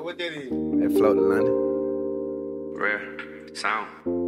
what that is? They float to London. Rare sound.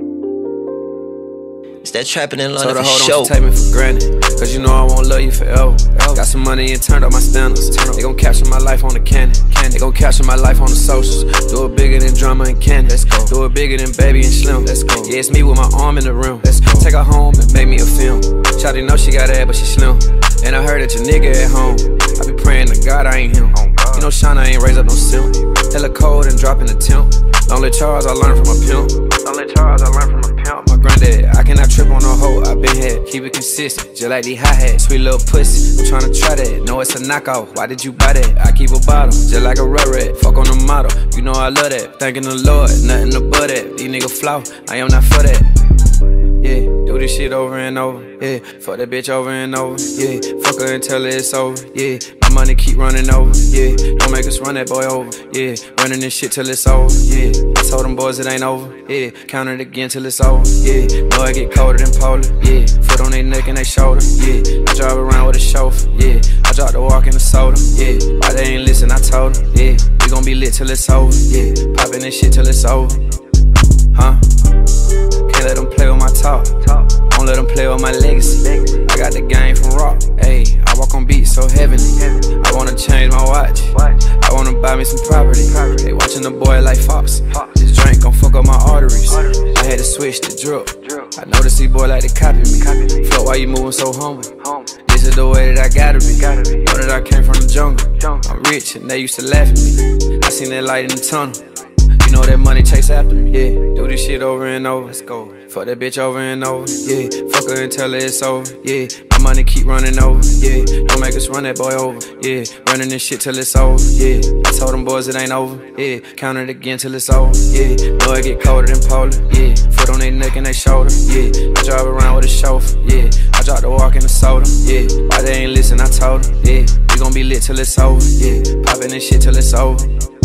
It's that trapping in London Told her, for hold on, show. she take me for granted, cause you know I won't love you forever. Got some money and turned up my standards. They gon' capture my life on the cannon. They gon' capture my life on the socials. Do it bigger than drama and candy. Let's go. Do it bigger than baby and slim. Let's go. Yeah, it's me with my arm in the rim. Let's go. Take her home and make me a film. Shawty know she got ass, but she slim. And I heard that your nigga at home. I be praying to God I ain't him. You know Shauna ain't raised up no simp. Hella cold and dropping the temp. Lonely Charles I learned from a pimp. Lonely Charles I learned from a pimp. My granddad, I cannot trip on no hoe. I been had, keep it consistent, just like these hi-hats. Sweet little pussy, I'm tryna try that. No, it's a knockoff. Why did you buy that? I keep a bottle, just like a rut rat. Fuck on the model, you know I love that. Thanking the Lord, nothing to but that. These niggas flaw, I am not for that. Yeah, do this shit over and over. Yeah, fuck that bitch over and over. Yeah, fuck her until it's over. Yeah, my money keep running over. Yeah, don't make us run that boy over. Yeah, running this shit till it's over. Yeah, I told them boys it ain't over. Yeah, count it again till it's over. Yeah, know I get colder than polar. Yeah, foot on their neck and they shoulder. Yeah, I drive around with a chauffeur. Yeah, I drop the walk in the soda. Yeah, why they ain't listen? I told them. Yeah, we gon' be lit till it's over. Yeah, popping this shit till it's over. Huh? Can't let them play with my talk. Won't let them play with my legacy. I got the game from rock. Ayy, I walk on beats so heavily. I wanna change my watch. I wanna buy me some property. They watching the boy like Fox. This drink gon' fuck up my arteries. I had to switch the drip. I noticed these boy like to copy me. Fuck, why you moving so humble? This is the way that I gotta be. Know that I came from the jungle. I'm rich and they used to laugh at me. I seen that light in the tunnel. You know that money chase after me, yeah. Do this shit over and over, let's go. Fuck that bitch over and over, yeah. Fuck her until it's over, yeah. My money keep running over, yeah. Don't make us run that boy over, yeah. Running this shit till it's over, yeah. I told them boys it ain't over, yeah. Count it again till it's over, yeah. Know I get colder than polar, yeah. Foot on their neck and they shoulder, yeah. I drive around with a chauffeur, yeah. I drop the walk in the soda, yeah. Why they ain't listen? I told them, yeah. We gon' be lit till it's over, yeah. Popping this shit till it's over.